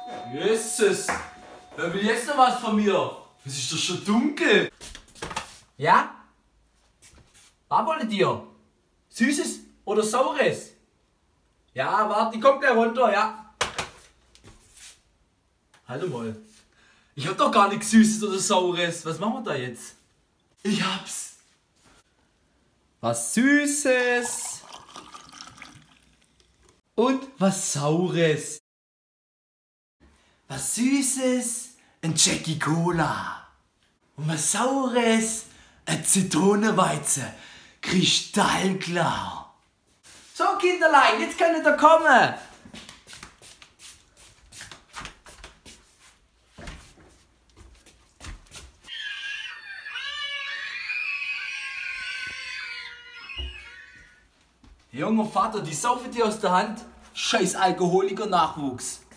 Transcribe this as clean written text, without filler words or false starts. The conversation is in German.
Jesus! Wer will jetzt noch was von mir? Es ist doch schon dunkel. Ja? Was wollt ihr? Süßes oder Saures? Ja, warte, die kommt gleich runter, ja. Halt mal. Ich hab doch gar nichts Süßes oder Saures. Was machen wir da jetzt? Ich hab's. Was Süßes. Und was Saures. Was Süßes, ein Jackie Cola. Und was Saures, ein Zitronenweizen. Kristallklar. So, Kinderlein, jetzt könnt ihr kommen. Junger Vater, die saufen dir aus der Hand. Scheiß Alkoholiker-Nachwuchs.